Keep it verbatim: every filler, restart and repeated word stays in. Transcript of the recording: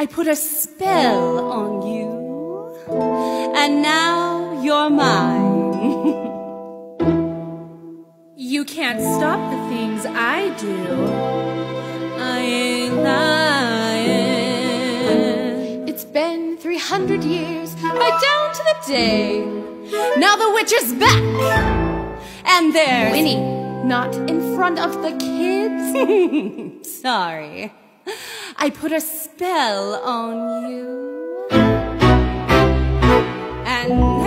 I put a spell on you, and now you're mine. You can't stop the things I do. I ain't lying. It's been three hundred years, right down to the day. Now the witch is back, and there's Winnie, not in front of the kids. Sorry. I put a spell on you. And